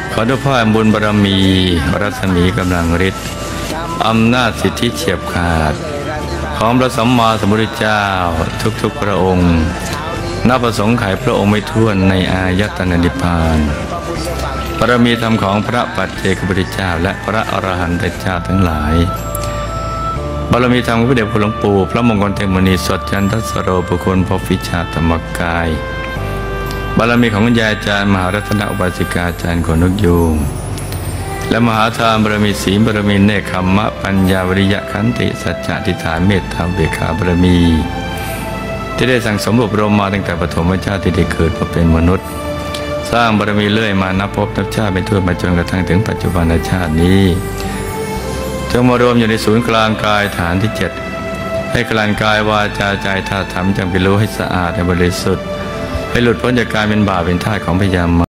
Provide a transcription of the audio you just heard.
ขอด้วยพระบุญบารมีรัศมีกำลังฤทธิ์อำนาจสิทธิเฉียบขาดของพระสัมมาสัมพุทธเจ้าทุกๆพระองค์นับประสงค์ไขพระองค์ไม่ถ้วนในอายตนะนิพพานบารมีธรรมของพระปัจเจกพุทธเจ้าและพระอรหันตเจ้าทั้งหลายบารมีธรรมของพระเดชคุณหลวงปู่พระมงคลเทพมุนีสดจันทสโรบุคคลพบวิชาธรรมกายบารมีของคุณยายอาจารย์มหารัตนอุบาสิกาอาจารย์ขนกยูงและมหาทานบารมีศีลบารมีเนคขมะปัญญาวิริยะขันติสัจจะอธิษฐานเมตตาเบกขาบารมีที่ได้สั่งสมอบรมมาตั้งแต่ปฐมชาติที่ได้เกิดมาเป็นมนุษย์สร้างบารมีเรื่อยมานับพบนับชาติเป็นทั่วมาจนกระทั่งถึงปัจจุบันชาตินี้จงมารวมอยู่ในศูนย์กลางกายฐานที่7ให้กลั่นกายวาจาใจธาตุธรรมจงเป็นรู้ให้สะอาดและบริสุทธิ์ให้หลุดพ้นจากการเป็นบาปเป็นทาสของพยามาร